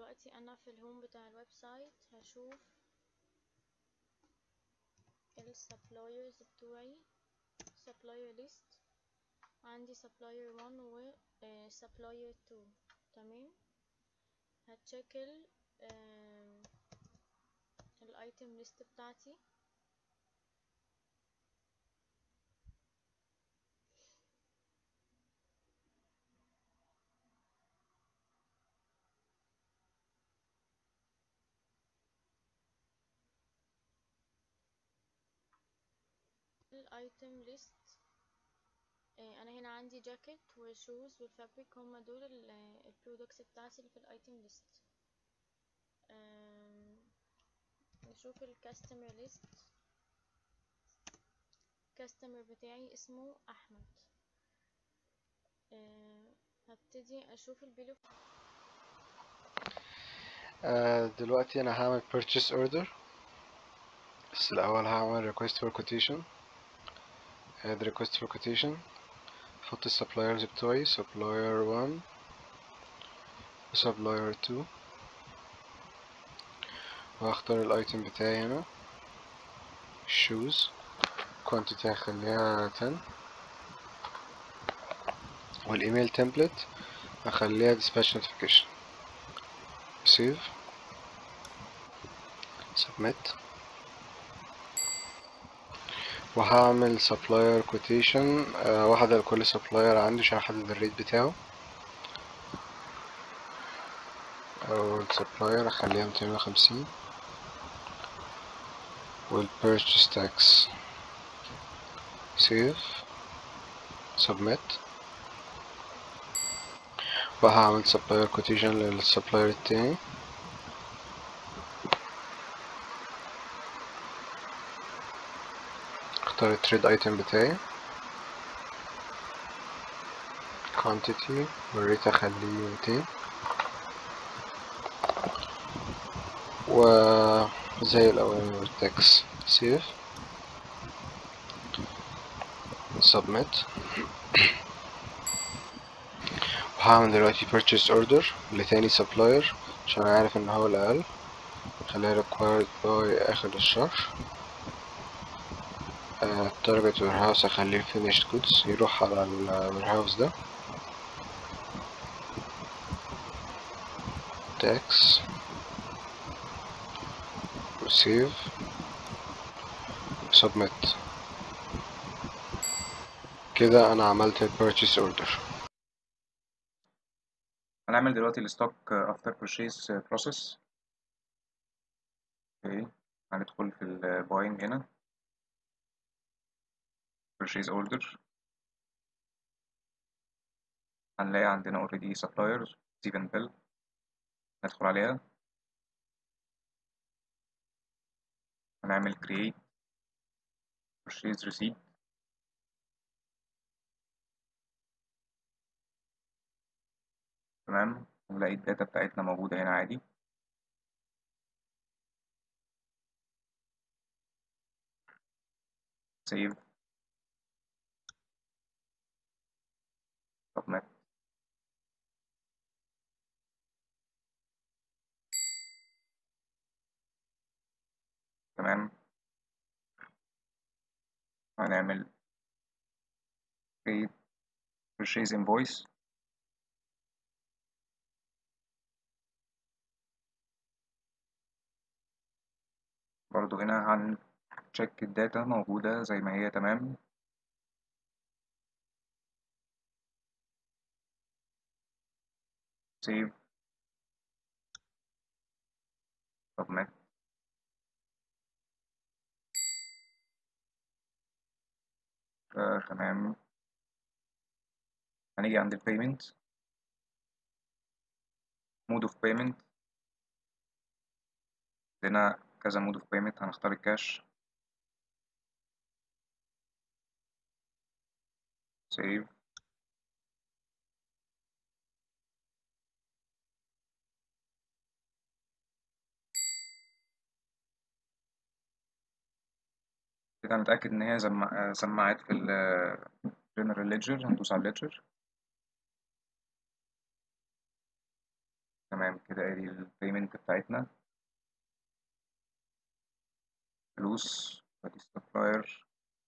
دلوقتي انا في الهوم بتاع الويب سايت هشوف السبلايرز بتوعي. سبلاير ليست عندي سبلاير 1 و سبلاير 2. تمام، هتشيك الايتم ليست بتاعتي. الايتم ليست انا هنا عندي جاكيت وشوز والفابريك، هما دول البرودكتس بتاعتي اللي في الايتم ليست. نشوف الكاستمر ليست. الكاستمر بتاعي اسمه احمد. هبتدي اشوف البيلو. دلوقتي انا هعمل purchase order، بس الاول هعمل request for quotation. add request for quotation، احط السبلايرز بتوعي supplier 1 و supplier 2، وهختار الايتم بتاعي هنا shoes، quantity هخليها 10، والايميل template هخليها dispatch notification. save submit، وهعمل supplier quotation واحدة لكل supplier عندي عشان احدد الريت بتاعه. أول supplier هخليها 250، والpurchase tax. save submit، وهعمل supplier quotation للsupplier التاني. اختار التريد ايتم بتاعي quantity، والريت اخليه 200، وزي الاولاني والتاكس. save submit، وهعمل دلوقتي purchase order لتاني supplier عشان عارف ان هو الاقل، خليها required by اخر الشهر. target warehouse اخليه finished goods، يروح على الwarehouse ده. tax save submit. كده انا عملت purchase order. هنعمل دلوقتي الستوك افتر purchase process. اوكي، هندخل في الباينج هنا purchase order، هنلاقي عندنا already suppliers Stephen Bell، ندخل عليها هنعمل create purchase receipt. تمام، هنلاقي الداتا بتاعتنا موجودة هنا عادي. save submit. تمام، هنعمل create purchase invoice. برضو هنا هنcheck الداتا موجودة زي ما هي. تمام، save submit. تمام، هنيجي عند ال payment mode of payment. عندنا كذا mode of payment، هنختار الكاش. save كده هنتأكد إن هي سمعت في ال general ledger. هندوس على ledger. تمام كده، ادي البيمنت بتاعتنا، فلوس، ادي السبلاير،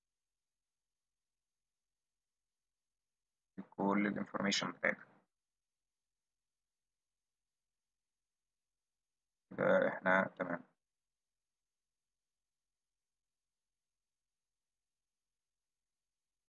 كل الانفورميشن بتاعتنا. كده احنا تمام.